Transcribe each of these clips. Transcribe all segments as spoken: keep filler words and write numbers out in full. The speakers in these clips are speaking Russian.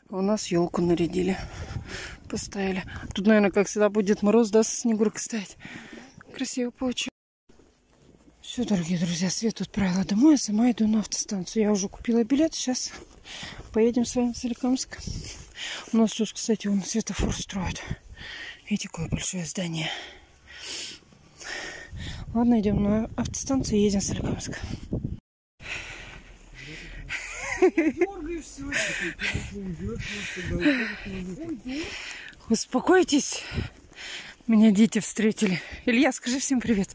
У нас елку нарядили. Поставили. Тут, наверное, как всегда, будет мороз, да, со снегуркой стоять. Красиво получилось. Все, дорогие друзья, Свету отправила домой, я сама иду на автостанцию. Я уже купила билет, сейчас поедем с вами в Соликамск. У нас тут, кстати, он светофор строит. Видите, какое большое здание. Ладно, идем на автостанцию и едем в Соликамск. Успокойтесь. Меня дети встретили. Илья, скажи всем привет.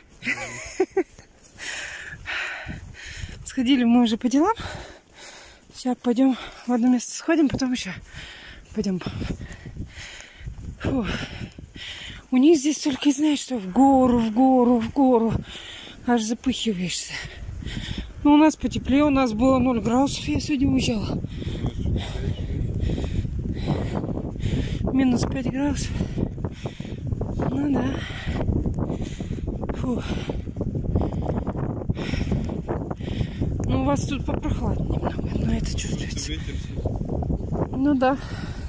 Сходили мы уже по делам. Сейчас пойдем в одно место сходим, потом еще пойдем. Фу. У них здесь только и знаешь, что в гору, в гору, в гору. Аж запыхиваешься. Ну, у нас потеплее, у нас было ноль градусов, я сегодня уезжала. Минус пять градусов. Ну да. Фу. Ну, у вас тут попрохладнее немного, но это чувствуется. Ну да.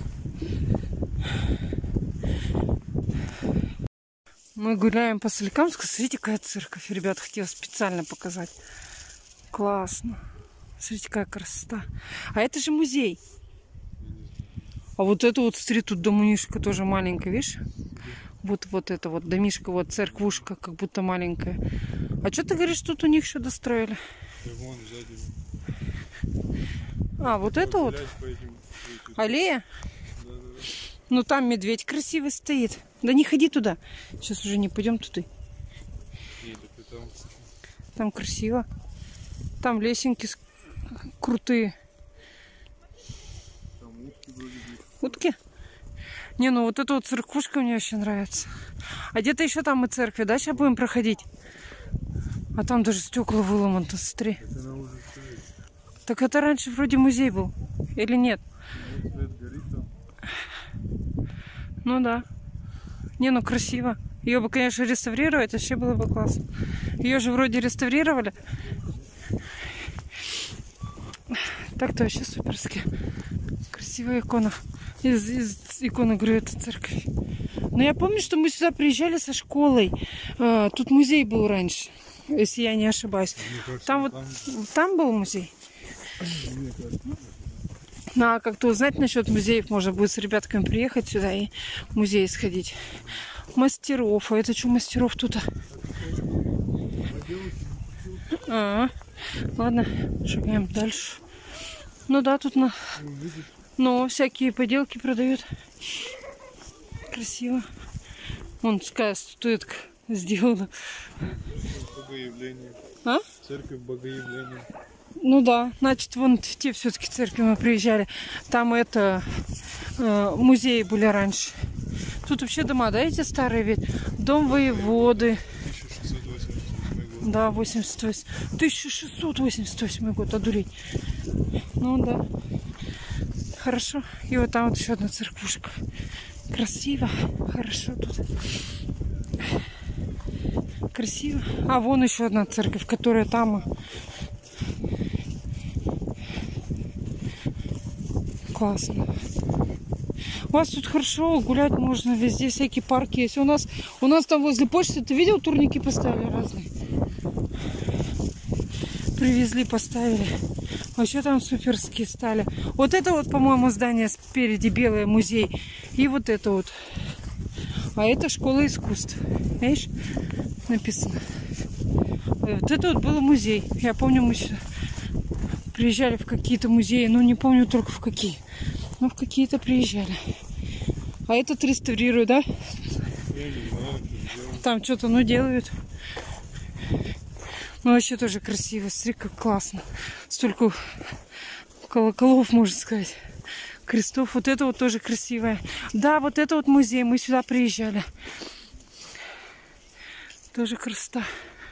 Мы гуляем по Соликамску. Смотрите, какая церковь. Ребят, хотела специально показать. Классно. Смотрите, какая красота. А это же музей. А вот это вот, смотри, тут домишка тоже маленькая, видишь? Вот, вот это вот домишка, вот церквушка, как будто маленькая. А что ты говоришь, тут у них еще достроили? А, вот это вот? Аллея? Ну, там медведь красивый стоит. Да не ходи туда. Сейчас уже не пойдем туда. Там красиво. Там лесенки крутые. Утки? Не, ну вот эта вот церквушка мне очень нравится. А где-то еще там и церкви, да? Сейчас будем проходить. А там даже стекла выломаны, смотри. Так это раньше вроде музей был. Или нет? Ну да. Не, ну красиво. Ее бы, конечно, реставрировать, вообще было бы классно. Ее же вроде реставрировали. Так-то вообще суперски. Красивая икона. Из, из иконы, говорю, это церковь. Но я помню, что мы сюда приезжали со школой. А, тут музей был раньше, если я не ошибаюсь. Кажется, там вот там... там был музей. Ну, а как-то узнать насчет музеев, можно будет с ребятками приехать сюда и в музей сходить. Мастеров. А это что мастеров тут? А, -а. Ладно, шагаем дальше. Ну да, тут на... Ну, всякие поделки продают. Красиво. Вон такая статуэтка сделана. Богоявление. А? Церковь Богоявления. Ну да, значит, вон те все-таки церкви мы приезжали. Там это э, музеи были раньше. Тут вообще дома, да, эти старые ведь? Дом воеводы. тысяча шестьсот восемьдесят восьмой год. Да, восемьдесят восемь. тысяча шестьсот восемьдесят восьмой год, одурить. Ну да. Хорошо. И вот там вот еще одна церквушка. Красиво. Хорошо тут. Красиво. А вон еще одна церковь, которая там. Классно. У вас тут хорошо гулять можно, везде всякие парки есть. У нас, у нас там возле почты, ты видел, турники поставили разные? Привезли, поставили. Вообще там суперские стали. Вот это вот, по-моему, здание спереди белое, музей. И вот это вот. А это школа искусств. Видишь? Написано. Вот это вот был музей. Я помню, мы сюда приезжали в какие-то музеи. Но не помню только в какие. Но в какие-то приезжали. А этот реставрируют, да? Там что-то, ну, делают. Ну, вообще тоже красиво. Смотри, как классно. Столько колоколов, можно сказать. Крестов. Вот это вот тоже красивое. Да, вот это вот музей. Мы сюда приезжали. Тоже красота.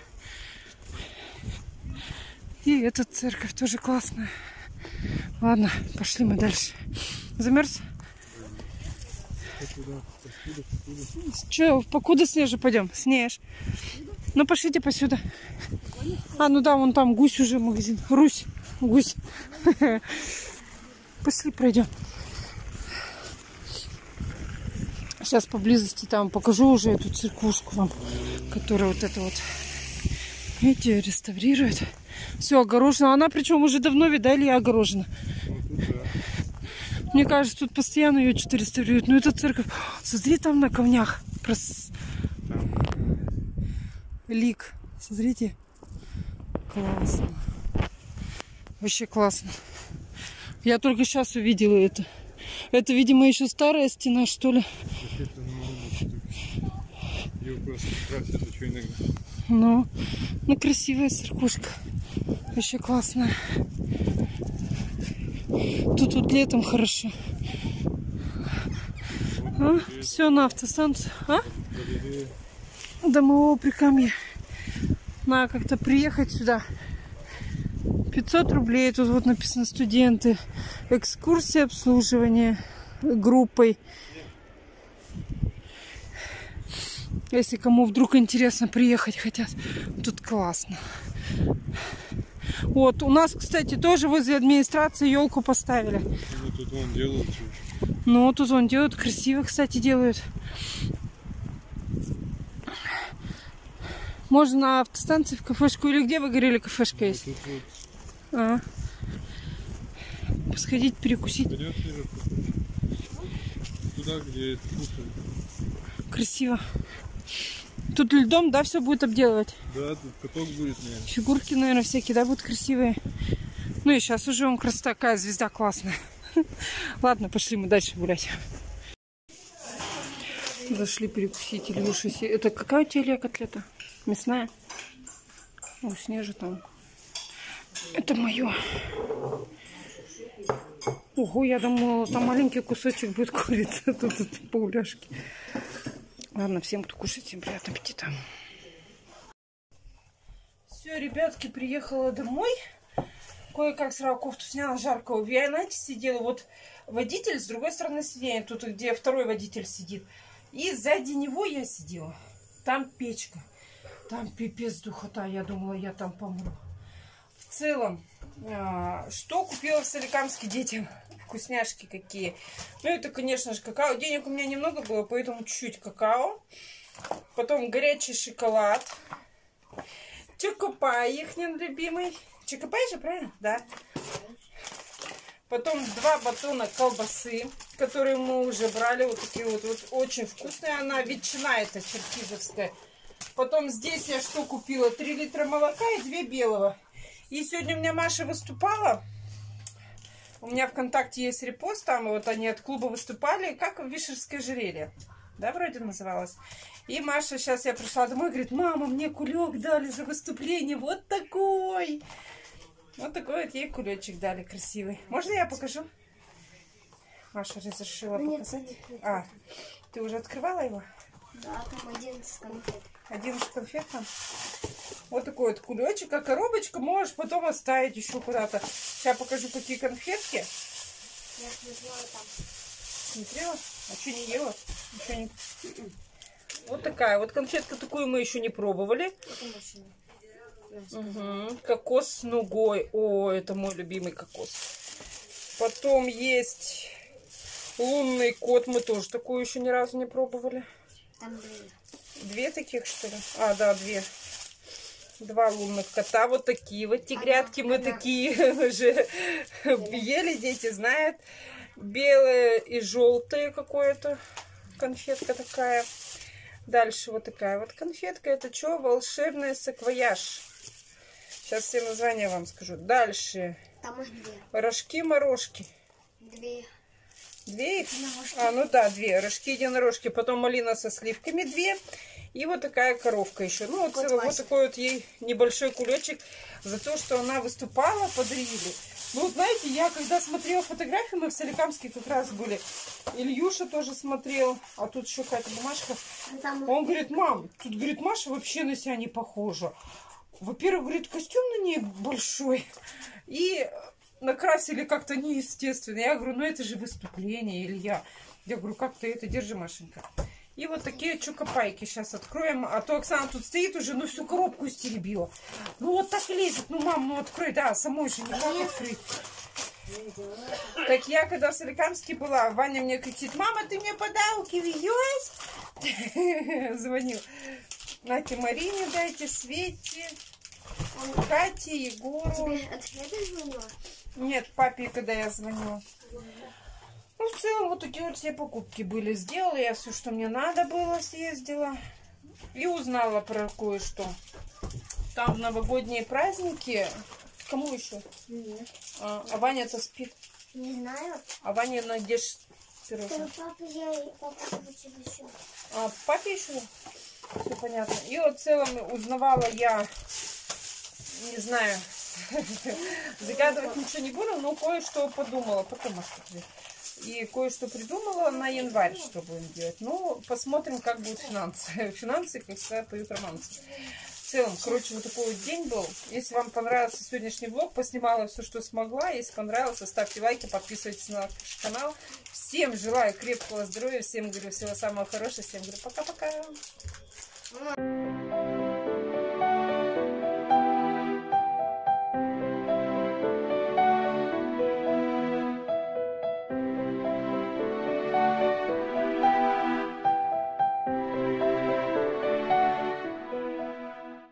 И эта церковь тоже классная. Ладно, пошли мы дальше. Замерз? Че, покуда снеже пойдем? Снеж. Ну, пошлите посюда. А, ну да, вон там гусь уже магазин. Русь. Гусь. Пошли пройдем. Сейчас поблизости там покажу уже эту церквушку вам, которая вот это вот, видите, реставрирует. Все огорожено. Она причем уже давно, видали, огорожена. Мне кажется, тут постоянно ее что-то реставрируют. Ну, это церковь. Смотри, там на камнях. Прос... Лик. Смотрите. Классно. Вообще классно. Я только сейчас увидела это. Это, видимо, еще старая стена, что ли. Ее просто красят, а что иногда. Ну, ну, красивая церквушка. Вообще классная. Тут вот летом хорошо. А? Все на автостанцию. А? Домового Прикамья. Надо как-то приехать сюда. пятьсот рублей. Тут вот написано студенты. Экскурсия, обслуживание группой. Если кому вдруг интересно приехать хотят, тут классно. Вот, у нас, кстати, тоже возле администрации елку поставили. Ну, тут вон делают. Ну, тут вон делают, красиво, кстати, делают. Можно на автостанции в кафешку, или где вы говорили, кафешка есть? Тут вот. А. Посходить, перекусить. Туда, где вкусно. Красиво. Тут льдом, да, все будет обделывать? Да, тут каток будет, наверное. Фигурки, наверное, всякие, да, будут красивые. Ну и сейчас уже он красота, такая звезда классная. Ладно, пошли мы дальше гулять. Зашли перекусить. Ильюша, это какая у тебя, Илья, котлета? Мясная? О, снежа там. Это мое. Ого, я думала, там маленький кусочек будет курицы, а тут, тут полбляшки. Ладно, всем, кто кушает, всем приятного аппетита. Все, ребятки, приехала домой. Кое-как сразу кофту сняла, жарко. В Вианате сидела. Вот водитель с другой стороны сиденья. Тут, где второй водитель сидит. И сзади него я сидела. Там печка. Там пипец духота. Я думала, я там помру. В целом, что купила в Соликамске детям? Вкусняшки какие. Ну, это, конечно же, какао. Денег у меня немного было, поэтому чуть-чуть какао. Потом горячий шоколад. Чокопай, их любимый. Чокопай же, правильно? Да. Потом два батона колбасы, которые мы уже брали. Вот такие вот, вот очень вкусные. Она ветчина эта черкизовская. Потом здесь я что купила? три литра молока и две белого. И сегодня у меня Маша выступала. У меня ВКонтакте есть репост, там вот они от клуба выступали, как в Вишерское ожерелье. Да, вроде называлось. И Маша, сейчас я пришла домой, говорит, мама, мне кулек дали за выступление, вот такой. Вот такой вот ей кулечек дали, красивый. Можно я покажу? Маша разрешила показать. А, ты уже открывала его? Да, там одиннадцать конфет. одиннадцать конфет там? Вот такой вот кулечек, а коробочка можешь потом оставить еще куда-то. Сейчас покажу, какие конфетки. Я смотрела там. Смотрела? А что, не ела? Ничего не... Вот такая вот конфетка, такую мы еще не пробовали. Угу. Кокос с нугой. О, это мой любимый кокос. Потом есть лунный кот, мы тоже такую еще ни разу не пробовали. Там две. Две таких, что ли? А, да, две. Два лунных кота, вот такие вот тигрятки, мы ага. такие уже ели, дети знают. Белое и желтое какое-то конфетка такая. Дальше вот такая вот конфетка. Это что? Волшебный саквояж. Сейчас все названия вам скажу. Дальше. Там их две. Рожки-морожки. Две. Две их? А, ну да, две. Рожки-единорожки. Потом малина со сливками две. И вот такая коровка еще. Ну, вот, вот, вот такой вот ей небольшой кулечек за то, что она выступала, подарили. Ну, вот знаете, я когда смотрела фотографии, мы в Соликамске как раз были. Ильюша тоже смотрел. А тут еще какая-то бумажка. Он говорит, мам, тут, говорит, Маша вообще на себя не похожа. Во-первых, говорит, костюм на ней большой. И накрасили как-то неестественно. Я говорю, ну это же выступление, Илья. Я говорю, как ты это? Держи, Машенька. И вот такие чокопайки сейчас откроем. А то Оксана тут стоит уже, ну всю коробку истеребила. Ну вот так лезет. Ну, мам, ну открой. Да, самой же никак открыть. Так я, когда в Соликамске была, Ваня мне кричит: мама, ты мне подарки везешь? Звонил. Нате, Марине дайте, Свете, Кате, Егору. Тебе ответа звонила? Нет, папе, когда я звонила. Ну, в целом, вот такие вот все покупки были. Сделала я все, что мне надо было, съездила. И узнала про кое-что. Там в новогодние праздники... Кому еще? Нет. А, а Ваня-то спит. Не знаю. А Ваня надеж пирожное. Папа, я и папа хочет еще. А папе еще? Все понятно. И вот в целом узнавала я, не знаю, загадывать ничего не буду, но кое-что подумала. Потом, может, и кое-что придумала на январь, что будем делать. Ну, посмотрим, как будут финансы. Финансы, как всегда, поют романсы. В целом, короче, вот такой вот день был. Если вам понравился сегодняшний влог, поснимала все, что смогла. Если понравился, ставьте лайки, подписывайтесь на наш канал. Всем желаю крепкого здоровья, всем говорю всего самого хорошего, всем говорю пока-пока.